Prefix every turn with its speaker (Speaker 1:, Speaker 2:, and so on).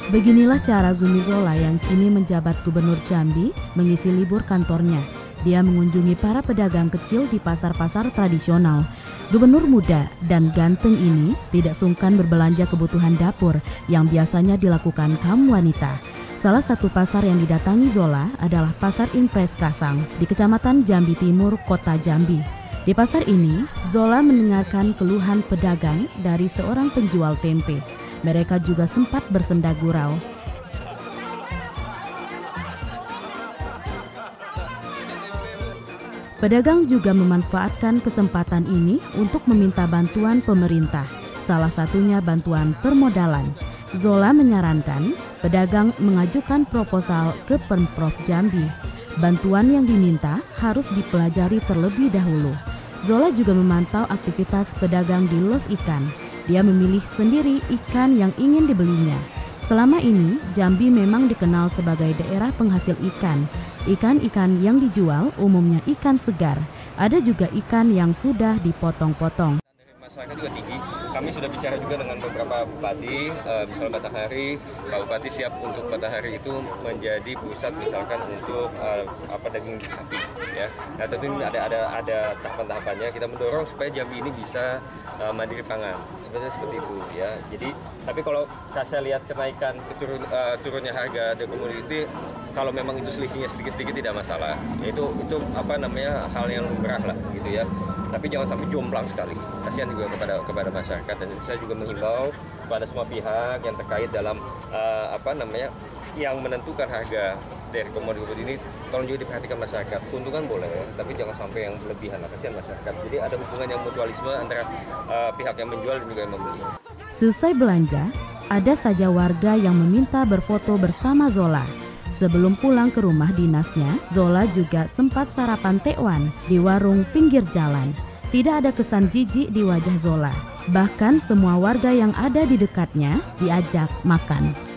Speaker 1: Beginilah cara Zumi Zola yang kini menjabat Gubernur Jambi mengisi libur kantornya. Dia mengunjungi para pedagang kecil di pasar-pasar tradisional. Gubernur muda dan ganteng ini tidak sungkan berbelanja kebutuhan dapur yang biasanya dilakukan kaum wanita. Salah satu pasar yang didatangi Zola adalah Pasar Impres Kasang di Kecamatan Jambi Timur, Kota Jambi. Di pasar ini, Zola mendengarkan keluhan pedagang dari seorang penjual tempe. Mereka juga sempat bersenda gurau. Pedagang juga memanfaatkan kesempatan ini untuk meminta bantuan pemerintah, salah satunya bantuan permodalan. Zola menyarankan pedagang mengajukan proposal ke Pemprov Jambi. Bantuan yang diminta harus dipelajari terlebih dahulu. Zola juga memantau aktivitas pedagang di los ikan. Dia memilih sendiri ikan yang ingin dibelinya. Selama ini, Jambi memang dikenal sebagai daerah penghasil ikan. Ikan-ikan yang dijual umumnya ikan segar. Ada juga ikan yang sudah dipotong-potong.
Speaker 2: Masyarakat juga tinggi. Kami sudah bicara juga dengan beberapa bupati, misalnya Batanghari. Pak Bupati siap untuk Batanghari itu menjadi pusat misalkan untuk daging sapi. Ya. Nah tentu ini ada tahapan-tahapannya. Kita mendorong supaya Jambi ini bisa mandiri pangan, seperti itu ya. Jadi tapi kalau saya lihat kenaikan turunnya harga dari komoditi, kalau memang itu selisihnya sedikit-sedikit tidak masalah. Itu hal yang lumrah lah gitu ya. Tapi jangan sampai jomplang sekali. Kasihan juga kepada masyarakat, dan saya juga menghimbau kepada semua pihak yang terkait dalam yang menentukan harga dari komoditi ini, tolong juga diperhatikan masyarakat. Keuntungan boleh, tapi jangan sampai yang berlebihan lah, kasihan masyarakat. Jadi ada hubungan yang mutualisme antara pihak yang menjual dan juga yang membeli.
Speaker 1: Selesai belanja, ada saja warga yang meminta berfoto bersama Zola. Sebelum pulang ke rumah dinasnya, Zola juga sempat sarapan tekwan di warung pinggir jalan. Tidak ada kesan jijik di wajah Zola. Bahkan semua warga yang ada di dekatnya diajak makan.